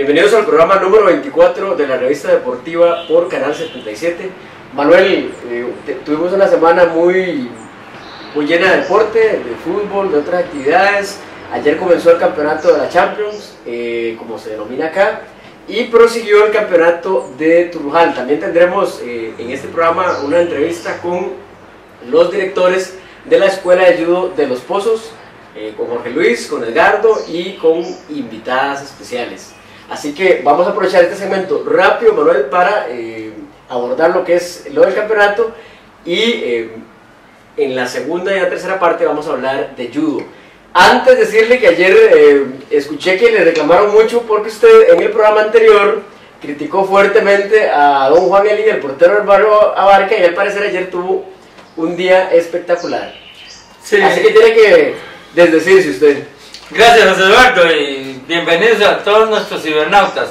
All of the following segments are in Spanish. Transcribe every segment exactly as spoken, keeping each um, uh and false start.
Bienvenidos al programa número veinticuatro de la revista deportiva por Canal setenta y siete. Manuel, eh, te, tuvimos una semana muy, muy llena de deporte, de fútbol, de otras actividades. Ayer comenzó el campeonato de la Champions, eh, como se denomina acá, y prosiguió el campeonato de Turujal. También tendremos eh, en este programa una entrevista con los directores de la Escuela de Judo de Los Pozos, eh, con Jorge Luis, con Edgardo y con invitadas especiales. Así que vamos a aprovechar este segmento rápido, Manuel, para eh, abordar lo que es lo del campeonato, y eh, en la segunda y la tercera parte vamos a hablar de judo. Antes de decirle que ayer eh, escuché que le reclamaron mucho porque usted en el programa anterior criticó fuertemente a don Juan Eli, el portero del barrio Abarca, y al parecer ayer tuvo un día espectacular. Sí. Así que tiene que desdecirse usted. Gracias, José Eduardo, y bienvenidos a todos nuestros cibernautas.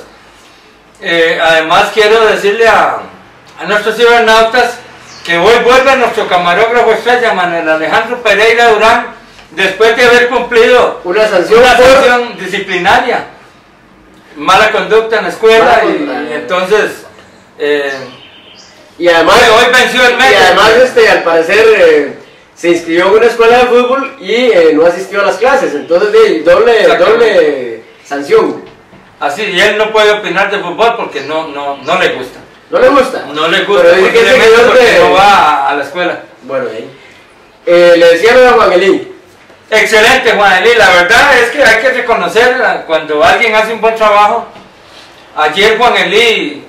Eh, además quiero decirle a, a nuestros cibernautas que hoy vuelve nuestro camarógrafo estrella, Manuel Alejandro Pereira Durán, después de haber cumplido una sanción, una por... sanción disciplinaria, mala conducta en la escuela, y, y entonces eh, y además hoy venció el medio. Y además este, al parecer eh, se inscribió en una escuela de fútbol y eh, no asistió a las clases, entonces de, doble, doble sanción. Así, y él no puede opinar de fútbol porque no, no, no le gusta. ¿No le gusta? No le gusta, pero dice que porque de... no va a, a la escuela. Bueno, eh. Eh, le decía a Juan Elí. Excelente, Juan Elí, la verdad es que hay que reconocer cuando alguien hace un buen trabajo. Ayer Juan Elí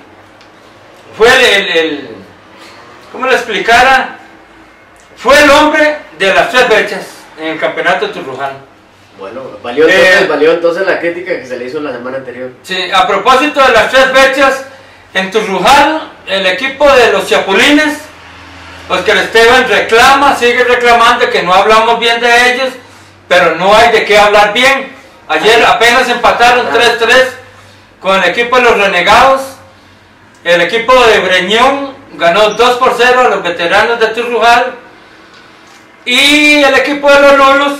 fue el, el, el ¿cómo le explicara? Fue el hombre de las tres fechas en el campeonato Turujal. Bueno, valió entonces, eh, valió entonces la crítica que se le hizo la semana anterior. Sí, a propósito de las tres fechas, en Turujal, el equipo de los Chapulines, Oscar Esteban reclama, sigue reclamando que no hablamos bien de ellos, pero no hay de qué hablar bien. Ayer apenas empataron tres tres con el equipo de los Renegados. El equipo de Breñón ganó dos por cero a los veteranos de Turujal. Y el equipo de los Lulos,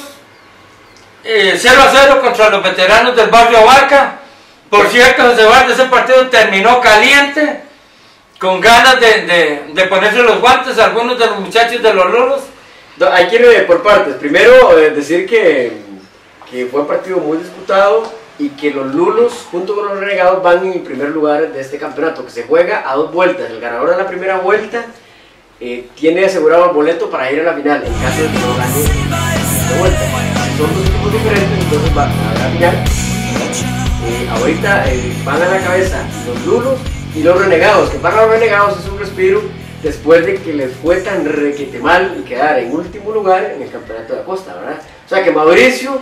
eh, cero a cero contra los veteranos del barrio Abarca. Por cierto, José Eduardo, ese partido terminó caliente, con ganas de, de, de ponerse los guantes a algunos de los muchachos de los Lulos. Hay que ir por partes. Primero, eh, decir que, que fue un partido muy disputado y que los Lulos, junto con los Renegados, van en el primer lugar de este campeonato, que se juega a dos vueltas. El ganador de la primera vuelta Eh, tiene asegurado el boleto para ir a la final, en caso de que no gane de vuelta. Son dos equipos diferentes, entonces van a la final. Eh, ahorita eh, van a la cabeza los Lulos y los Renegados, que para los Renegados es un respiro después de que les fue tan requete mal y quedar en último lugar en el campeonato de la costa, ¿verdad? O sea que Mauricio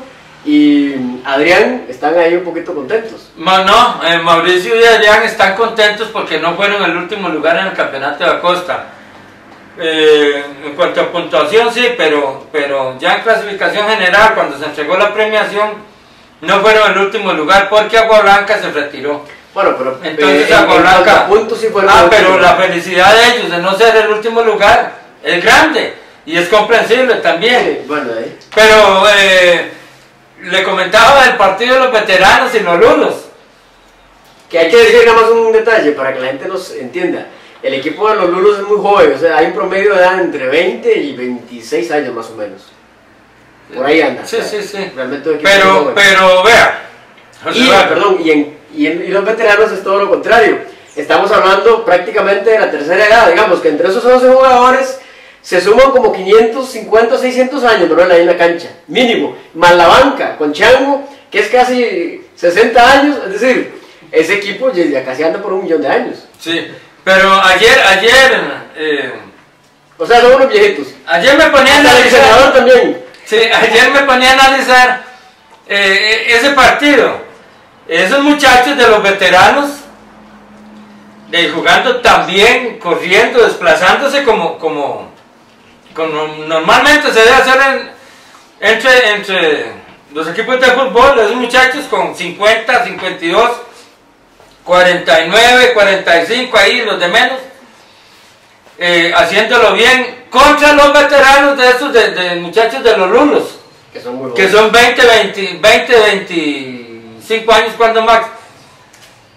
y Adrián están ahí un poquito contentos. No, no, eh, Mauricio y Adrián están contentos porque no fueron el último lugar en el campeonato de la costa. Eh, en cuanto a puntuación sí, pero, pero ya en clasificación general, cuando se entregó la premiación, no fueron el último lugar porque Agua Blanca se retiró. Bueno, pero entonces eh, Agua Blanca, puntos sí fueron. ah, pero la felicidad de ellos de no ser el último lugar es grande y es comprensible también. Sí, bueno, eh. Pero eh, le comentaba del partido de los veteranos y los Lulos. Que hay que decir nada más un detalle para que la gente nos entienda. El equipo de los Lulos es muy joven, o sea, hay un promedio de edad entre veinte y veintiséis años más o menos. Por ahí anda. Sí, o sea, sí, sí. Realmente un pero, pero, vea. Y, perdón, y, en, y, en, y los veteranos es todo lo contrario. Estamos hablando prácticamente de la tercera edad, digamos que entre esos once jugadores se suman como quinientos cincuenta, seiscientos años, ¿no? Ahí en la cancha, mínimo. Más la banca, con Chango, que es casi sesenta años, es decir, ese equipo ya casi anda por un millón de años. Sí. Pero ayer, ayer, eh, o sea, son unos viejitos. Ayer me ponía a analizar también. Sí, ayer me ponía a analizar eh, ese partido. Esos muchachos de los veteranos, de jugando también, corriendo, desplazándose como, como, como normalmente se debe hacer en, entre, entre los equipos de fútbol. Esos muchachos con cincuenta, cincuenta y dos. cuarenta y nueve, cuarenta y cinco ahí, los de menos, eh, haciéndolo bien contra los veteranos de esos de, de muchachos de los Lulos, que son, muy que son veinte, veinte, veinte, veinticinco años cuando más.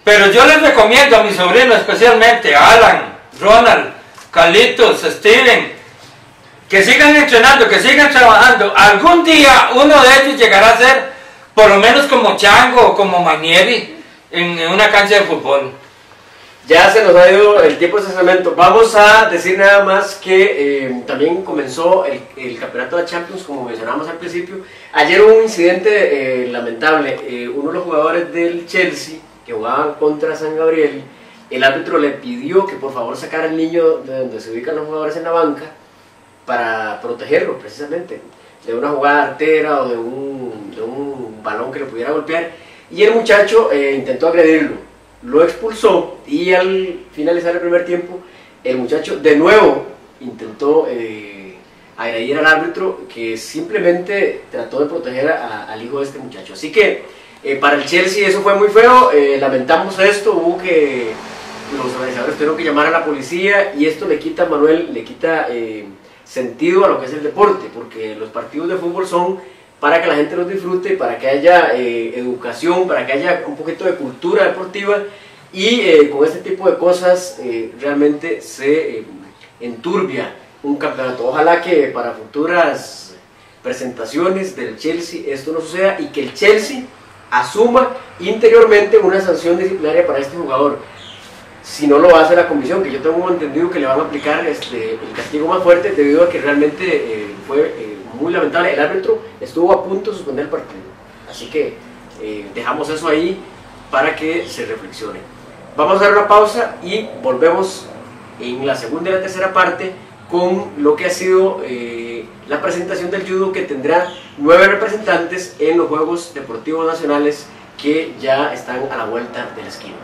Pero yo les recomiendo a mi sobrino, especialmente a Alan, Ronald, Carlitos, Steven, que sigan entrenando, que sigan trabajando. Algún día uno de ellos llegará a ser por lo menos como Chango o como Manieri en, en una cancha de fútbol. Ya se nos ha ido el tiempo de ese segmento. Vamos a decir nada más que eh, también comenzó el, el campeonato de Champions, como mencionábamos al principio. Ayer hubo un incidente eh, lamentable. Eh, uno de los jugadores del Chelsea que jugaban contra San Gabriel, el árbitro le pidió que por favor sacara al niño de donde se ubican los jugadores en la banca para protegerlo precisamente de una jugada artera o de un, de un balón que le pudiera golpear, y el muchacho eh, intentó agredirlo, lo expulsó, y al finalizar el primer tiempo el muchacho de nuevo intentó eh, agredir al árbitro, que simplemente trató de proteger a, al hijo de este muchacho. Así que eh, para el Chelsea eso fue muy feo, eh, lamentamos esto, hubo que, los organizadores tuvieron que llamar a la policía, y esto le quita, Manuel, le quita eh, sentido a lo que es el deporte, porque los partidos de fútbol son para que la gente los disfrute, para que haya eh, educación, para que haya un poquito de cultura deportiva, y eh, con este tipo de cosas eh, realmente se eh, enturbia un campeonato. Ojalá que para futuras presentaciones del Chelsea esto no suceda, y que el Chelsea asuma interiormente una sanción disciplinaria para este jugador. Si no lo hace la comisión, que yo tengo entendido que le van a aplicar este, el castigo más fuerte, debido a que realmente eh, fue eh, muy lamentable. El árbitro estuvo a punto de suspender el partido, así que eh, dejamos eso ahí para que se reflexione. Vamos a dar una pausa y volvemos en la segunda y la tercera parte con lo que ha sido eh, la presentación del judo, que tendrá nueve representantes en los Juegos Deportivos Nacionales que ya están a la vuelta de la esquina.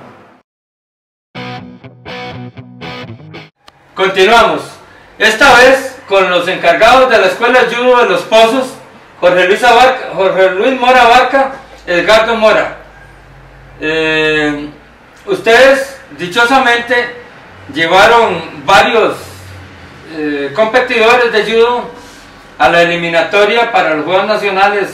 Continuamos, esta vez con los encargados de la Escuela de Judo de Los Pozos, Jorge Luis, Abarca, Jorge Luis Mora Abarca, Edgardo Mora. Eh, ustedes, dichosamente, llevaron varios eh, competidores de judo a la eliminatoria para los Juegos Nacionales,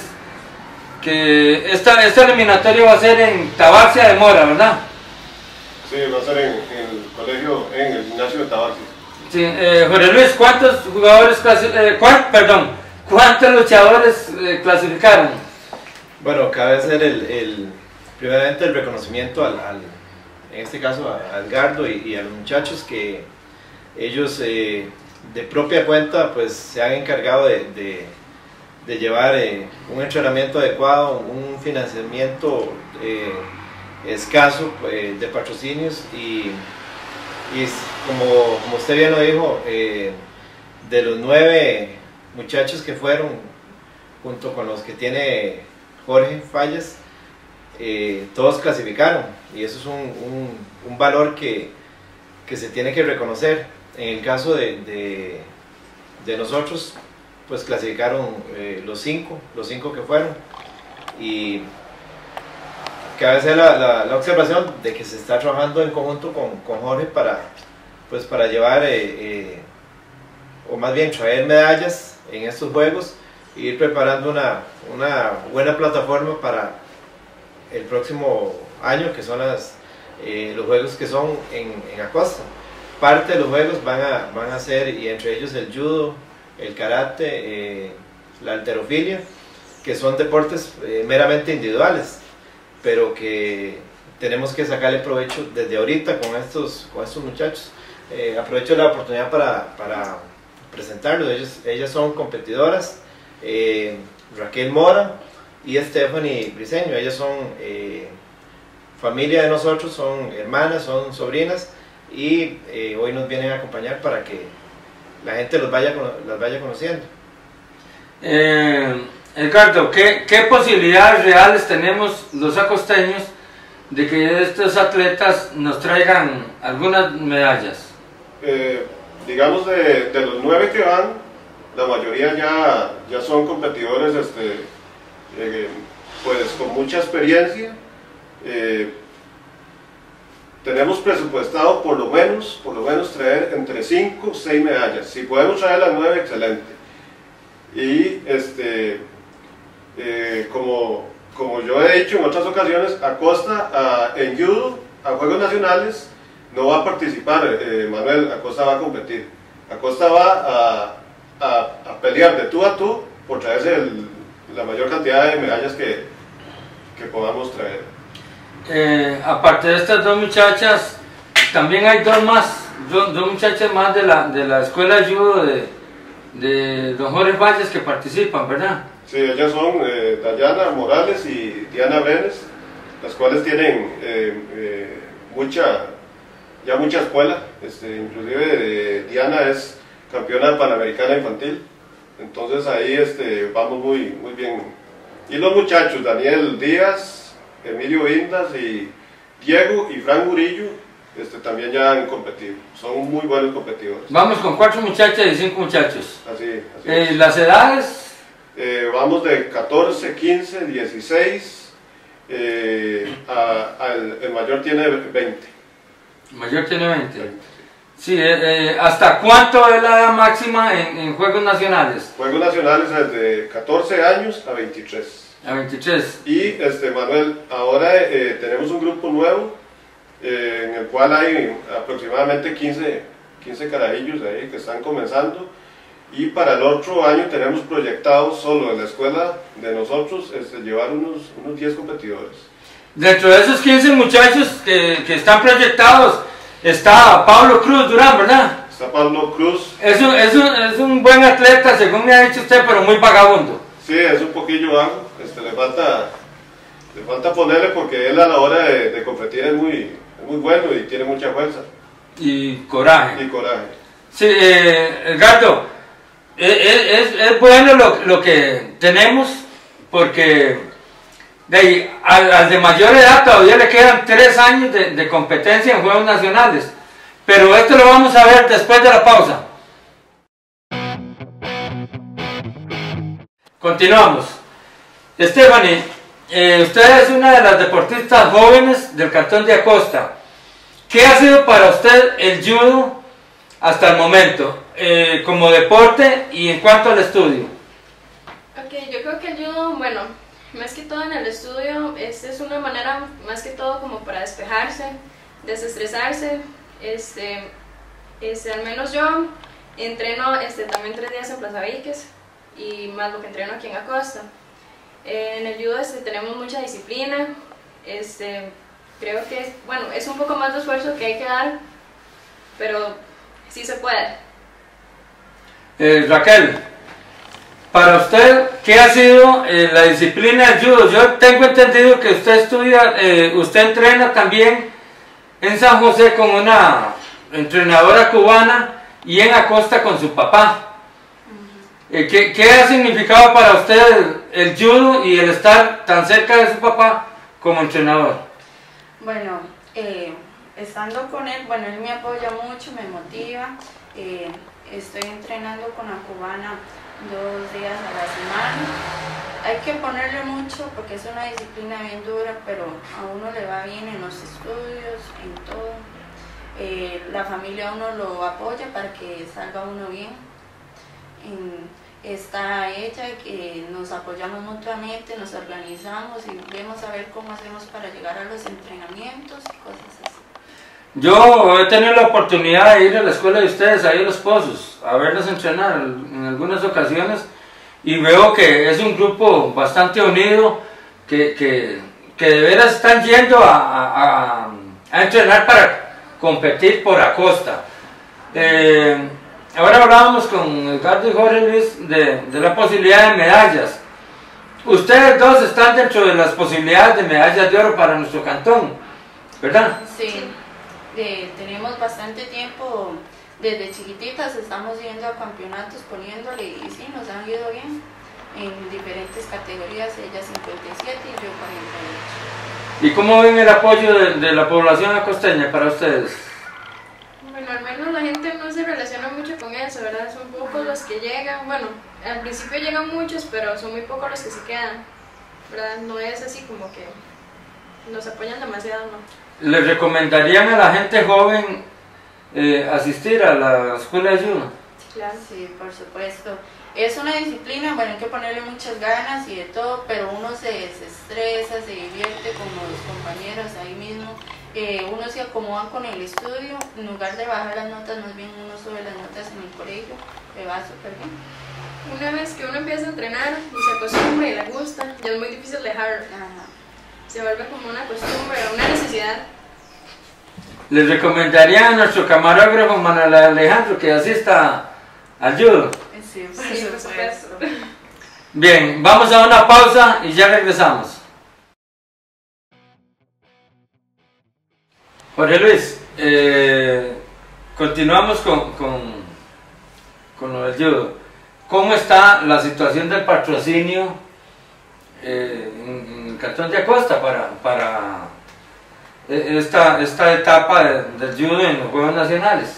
que esta, esta eliminatoria va a ser en Tabarcia de Mora, ¿verdad? Sí, va a ser en, en el colegio, en el gimnasio de Tabarcia. Sí, eh, Jorge Luis, ¿cuántos jugadores, eh, cuán, perdón, cuántos luchadores eh, clasificaron? Bueno, cabe hacer el, el, primeramente el reconocimiento al, al en este caso a, a Edgardo y, y a los muchachos, que ellos eh, de propia cuenta pues se han encargado de, de, de llevar eh, un entrenamiento adecuado, un financiamiento eh, escaso eh, de patrocinios, y, y como, como usted bien lo dijo, eh, de los nueve muchachos que fueron, junto con los que tiene Jorge Fallas, eh, todos clasificaron, y eso es un, un, un valor que, que se tiene que reconocer. En el caso de, de, de nosotros, pues clasificaron eh, los cinco, los cinco que fueron, y cabe hacer la, la, la observación de que se está trabajando en conjunto con, con Jorge para, pues para llevar, eh, eh, o más bien traer medallas en estos juegos, e ir preparando una, una buena plataforma para el próximo año, que son las, eh, los juegos que son en, en Acosta. Parte de los juegos van a, van a ser, y entre ellos el judo, el karate, eh, la halterofilia, que son deportes eh, meramente individuales, pero que tenemos que sacarle provecho desde ahorita con estos, con estos muchachos. Eh, aprovecho la oportunidad para, para presentarlos. Ellos, ellas son competidoras, eh, Raquel Mora y Stephanie Briceño. Ellas son eh, familia de nosotros, son hermanas, son sobrinas, y eh, hoy nos vienen a acompañar para que la gente los vaya, las vaya conociendo. Eh, Edgardo, ¿qué, ¿qué posibilidades reales tenemos los acosteños de que estos atletas nos traigan algunas medallas? Eh, digamos de, de los nueve que van, la mayoría ya, ya son competidores este, eh, pues con mucha experiencia. Eh, tenemos presupuestado por lo menos, por lo menos traer entre cinco o seis medallas. Si podemos traer las nueve, excelente. Y este, eh, como, como yo he dicho en otras ocasiones, Acosta uh, en judo a Juegos Nacionales no va a participar eh, Manuel, Acosta va a competir. Acosta va a, a, a pelear de tú a tú por traerse el, la mayor cantidad de medallas que, que podamos traer. Eh, aparte de estas dos muchachas, también hay dos más, dos, dos muchachas más de la, de la escuela de judo de, de don Jorge Valles que participan, ¿verdad? Sí, ellas son eh, Dayana Morales y Diana Brenes, las cuales tienen eh, eh, mucha, ya mucha escuela, este, inclusive eh, Diana es campeona panamericana infantil, entonces ahí este, vamos muy, muy bien. Y los muchachos, Daniel Díaz, Emilio Indas y Diego y Fran Murillo, este, también ya han competido, son muy buenos competidores. Vamos con cuatro muchachas y cinco muchachos. Así, así eh, es. Las edades... Eh, vamos de catorce, quince, dieciséis, eh, a, a el, el mayor tiene veinte. El mayor tiene veinte. veinte sí, eh, eh, ¿hasta cuánto es la edad máxima en, en Juegos Nacionales? Juegos Nacionales desde catorce años a veintitrés. A veintitrés. Y este, Manuel, ahora eh, tenemos un grupo nuevo eh, en el cual hay aproximadamente quince, quince carajillos ahí que están comenzando. Y para el otro año tenemos proyectado solo en la escuela de nosotros este, llevar unos, unos diez competidores. Dentro de esos quince muchachos que, que están proyectados está Pablo Cruz Durán, ¿verdad? Está Pablo Cruz. Es un, es, un, es un buen atleta, según me ha dicho usted, pero muy vagabundo. Sí, es un poquillo vago, este, le, falta, le falta ponerle porque él a la hora de, de competir es muy, es muy bueno y tiene mucha fuerza. Y coraje. Y coraje. Sí, eh, Edgardo. Es, es, es bueno lo, lo que tenemos porque de ahí, al, al de mayor edad todavía le quedan tres años de, de competencia en Juegos Nacionales, pero esto lo vamos a ver después de la pausa. Continuamos. Stephanie, eh, usted es una de las deportistas jóvenes del Cantón de Acosta. ¿Qué ha sido para usted el judo hasta el momento? Eh, como deporte y en cuanto al estudio. Ok, yo creo que el judo, bueno, más que todo en el estudio, este es una manera más que todo como para despejarse, desestresarse. Este, este, al menos yo entreno este, también tres días en Plaza Víquez y más lo que entreno aquí en Acosta. Eh, en el judo este, tenemos mucha disciplina, este, creo que es, bueno, es un poco más de esfuerzo que hay que dar, pero sí se puede. Eh, Raquel, para usted, ¿qué ha sido eh, la disciplina del judo? Yo tengo entendido que usted estudia, eh, usted entrena también en San José con una entrenadora cubana y en Acosta con su papá. Eh, ¿qué, ¿Qué ha significado para usted el, el judo y el estar tan cerca de su papá como entrenador? Bueno, eh, estando con él, bueno, él me apoya mucho, me motiva. Eh, Estoy entrenando con la cubana dos días a la semana. Hay que ponerle mucho porque es una disciplina bien dura, pero a uno le va bien en los estudios, en todo. Eh, la familia a uno lo apoya para que salga uno bien. En, está ella, que nos apoyamos mutuamente, nos organizamos y vemos a ver cómo hacemos para llegar a los entrenamientos y cosas así. Yo he tenido la oportunidad de ir a la escuela de ustedes, ahí a Los Pozos, a verlos entrenar en algunas ocasiones y veo que es un grupo bastante unido, que, que, que de veras están yendo a, a, a entrenar para competir por Acosta. Eh, ahora hablábamos con Edgardo y Jorge Luis de, de la posibilidad de medallas. Ustedes dos están dentro de las posibilidades de medallas de oro para nuestro cantón, ¿verdad? Sí. Eh, tenemos bastante tiempo, desde chiquititas estamos yendo a campeonatos poniéndole y sí, nos han ido bien en diferentes categorías, ella cincuenta y siete y yo cuarenta y ocho. ¿Y cómo ven el apoyo de, de la población acosteña para ustedes? Bueno, al menos la gente no se relaciona mucho con eso, ¿verdad? Son pocos los que llegan, bueno, al principio llegan muchos, pero son muy pocos los que se quedan, ¿verdad? No es así como que nos apoyan demasiado, ¿no? ¿Les recomendarían a la gente joven eh, asistir a la escuela de judo? Claro, sí, por supuesto. es una disciplina, bueno, hay que ponerle muchas ganas y de todo, pero uno se desestresa, se divierte con los compañeros ahí mismo, eh, uno se acomoda con el estudio, en lugar de bajar las notas, más bien uno sube las notas en el colegio, le va súper bien. Una vez que uno empieza a entrenar y se acostumbra y le gusta, ya es muy difícil dejarlo. Ajá. Se vuelve como una costumbre, una necesidad. Les recomendaría a nuestro camarógrafo Manuel Alejandro que asista al judo. Sí, por Sí, por supuesto. supuesto. Bien, vamos a una pausa y ya regresamos. Jorge Luis, eh, continuamos con, con, con lo del judo. ¿Cómo está la situación del patrocinio eh, en, en el Cantón de Acosta para, para esta, esta etapa de, del judo en los Juegos Nacionales?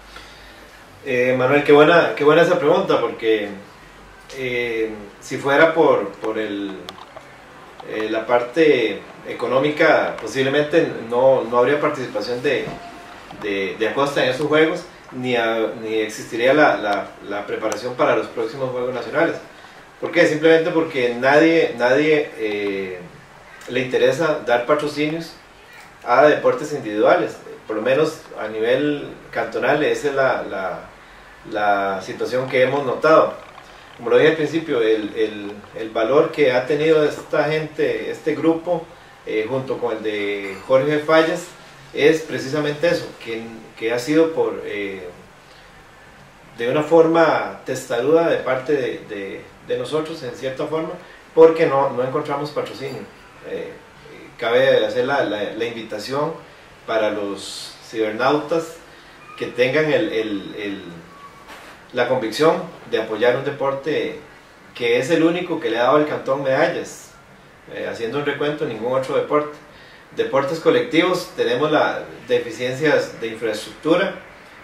Eh, Manuel, qué buena, qué buena esa pregunta, porque eh, si fuera por, por el, eh, la parte económica, posiblemente no, no habría participación de, de, de Acosta en esos juegos, ni, a, ni existiría la, la, la preparación para los próximos Juegos Nacionales. ¿Por qué? Simplemente porque nadie, nadie eh, le interesa dar patrocinios a deportes individuales, por lo menos a nivel cantonal. Esa es la, la, la situación que hemos notado. Como lo dije al principio, el, el, el valor que ha tenido esta gente, este grupo, eh, junto con el de Jorge Fallas, es precisamente eso, que, que ha sido por eh, de una forma testaruda de parte de, de, de nosotros, en cierta forma, porque no, no encontramos patrocinio. Eh, cabe hacer la, la, la invitación para los cibernautas que tengan el, el, el, la convicción de apoyar un deporte que es el único que le ha dado al cantón medallas, eh, haciendo un recuento, ningún otro deporte. Deportes colectivos, tenemos las deficiencias de infraestructura.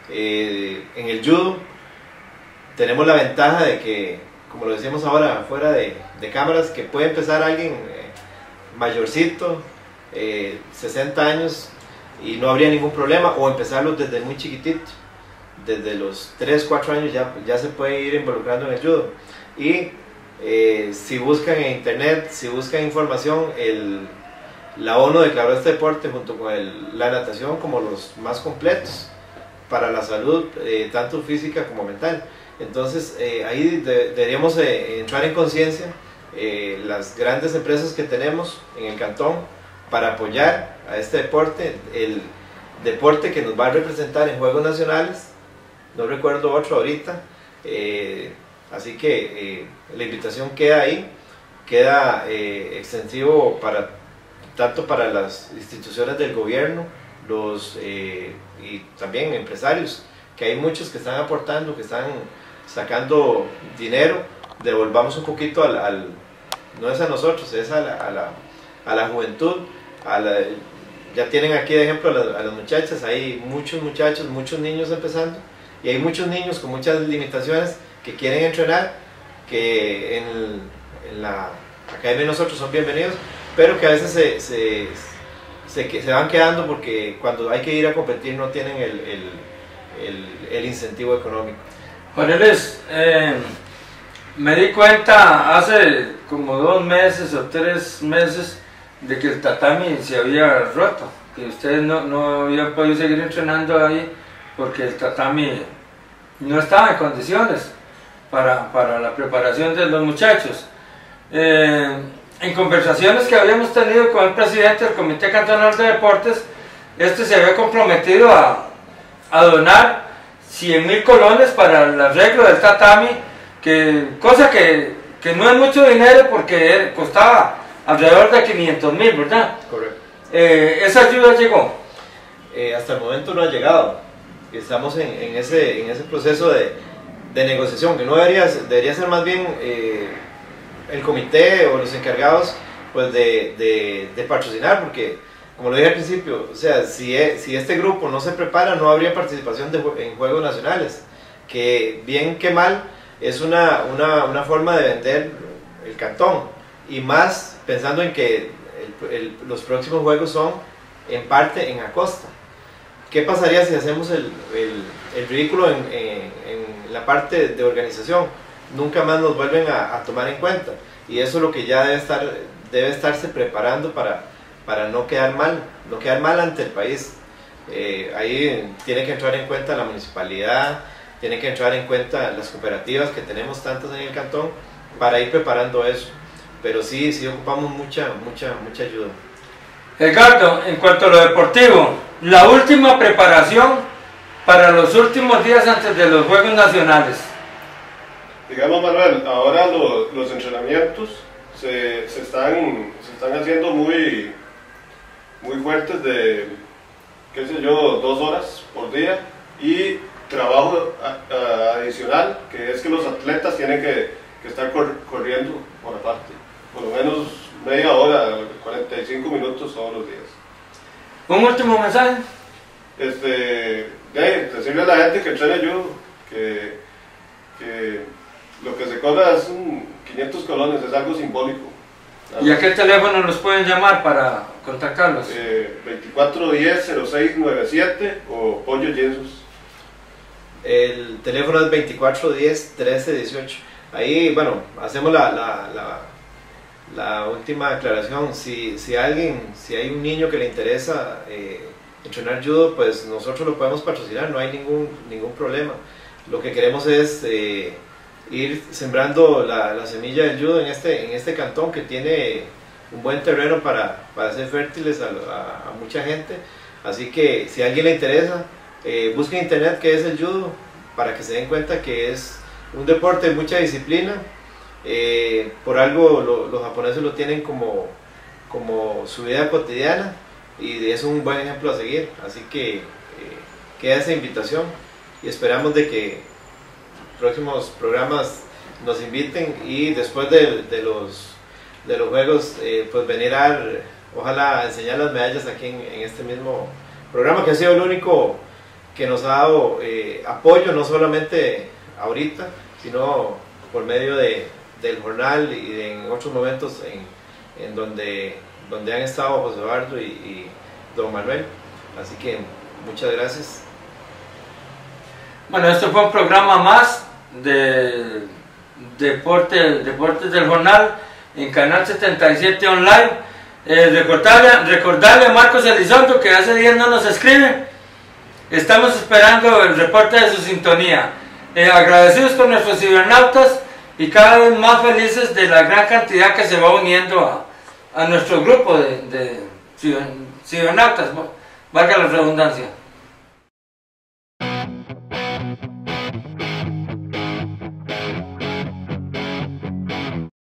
Eh, en el judo tenemos la ventaja de que, como lo decíamos ahora fuera de, de cámaras, que puede empezar alguien eh, mayorcito, eh, sesenta años, y no habría ningún problema, o empezarlo desde muy chiquitito, desde los tres, cuatro años ya, ya se puede ir involucrando en el judo. Y eh, si buscan en internet, si buscan información, el la ONU declaró este deporte junto con el, la natación como los más completos para la salud, eh, tanto física como mental. Entonces eh, ahí de, deberíamos eh, entrar en conciencia eh, las grandes empresas que tenemos en el cantón para apoyar a este deporte, el deporte que nos va a representar en Juegos Nacionales. No recuerdo otro ahorita, eh, así que eh, la invitación queda ahí, queda eh, extensivo para tanto para las instituciones del gobierno, los, eh, y también empresarios, que hay muchos que están aportando, que están sacando dinero. Devolvamos un poquito al, al no es a nosotros, es a la, a la, a la juventud, a la, ya tienen aquí de ejemplo a, la, a las muchachas, hay muchos muchachos, muchos niños empezando, y hay muchos niños con muchas limitaciones que quieren entrenar, que en, el, en la academia de nosotros son bienvenidos, pero que a veces se, se, se, se van quedando porque cuando hay que ir a competir no tienen el, el, el, el incentivo económico. Jorge Luis, eh, me di cuenta hace como dos meses o tres meses de que el tatami se había roto, que ustedes no, no habían podido seguir entrenando ahí porque el tatami no estaba en condiciones para, para la preparación de los muchachos. Eh, En conversaciones que habíamos tenido con el presidente del Comité Cantonal de Deportes, este se había comprometido a, a donar cien mil colones para el arreglo del tatami, que, cosa que, que no es mucho dinero porque costaba alrededor de quinientos mil, ¿verdad? Correcto. Eh, ¿Esa ayuda llegó? Eh, hasta el momento no ha llegado. Estamos en, en, ese, en ese proceso de, de negociación, que no debería, debería ser más bien eh, el comité o los encargados pues de, de, de patrocinar, porque como lo dije al principio, o sea, si, es, si este grupo no se prepara, no habría participación de, en Juegos Nacionales, que bien que mal es una, una, una forma de vender el cantón, y más pensando en que el, el, los próximos Juegos son en parte en Acosta. ¿Qué pasaría si hacemos el, el, el ridículo en, en, en la parte de organización? nunca más nos vuelven a, a tomar en cuenta. Y eso es lo que ya debe, estar, debe estarse preparando para, para no quedar mal, no quedar mal ante el país. Eh, ahí tiene que entrar en cuenta la municipalidad, tiene que entrar en cuenta las cooperativas que tenemos tantas en el cantón para ir preparando eso. Pero sí, sí ocupamos mucha, mucha, mucha ayuda. Edgardo, en cuanto a lo deportivo, la última preparación para los últimos días antes de los Juegos Nacionales. Digamos, Manuel, ahora lo, los entrenamientos se, se, están, se están haciendo muy, muy fuertes de, qué sé yo, dos horas por día y trabajo a, a, adicional, que es que los atletas tienen que, que estar cor, corriendo por aparte, por lo menos media hora, cuarenta y cinco minutos todos los días. ¿Un último mensaje? Este, de, decirle a la gente que entrena judo, que, que lo que se cobra es un quinientos colones, es algo simbólico. ¿Y a qué teléfono los pueden llamar para contactarlos? Eh, veinticuatro diez cero seis noventa y siete o Pollo Jesus. El teléfono es veinticuatro diez trece dieciocho. Ahí, bueno, hacemos la, la, la, la última aclaración. Si, si alguien, si hay un niño que le interesa eh, entrenar judo, pues nosotros lo podemos patrocinar, no hay ningún, ningún problema. Lo que queremos es eh, ir sembrando la, la semilla del judo en este, en este cantón que tiene un buen terreno para, para ser fértiles a, a, a mucha gente. Así que si a alguien le interesa, eh, busque en internet qué es el judo para que se den cuenta que es un deporte de mucha disciplina. Eh, por algo lo, los japoneses lo tienen como, como su vida cotidiana y es un buen ejemplo a seguir. Así que eh, queda esa invitación y esperamos de que próximos programas nos inviten y después de, de, los, de los juegos eh, pues venir a ojalá enseñar las medallas aquí en, en este mismo programa, que ha sido el único que nos ha dado eh, apoyo, no solamente ahorita, sino por medio de, del jornal y de, en otros momentos en, en donde, donde han estado José Eduardo y, y don Manuel. Así que muchas gracias. Bueno, este fue un programa más de deporte, Deportes del Jornal en Canal setenta y siete Online. Eh, recordarle, recordarle a Marcos Elizondo que hace días no nos escribe. Estamos esperando el reporte de su sintonía. Eh, agradecidos con nuestros cibernautas y cada vez más felices de la gran cantidad que se va uniendo a, a nuestro grupo de, de cibernautas, valga la redundancia.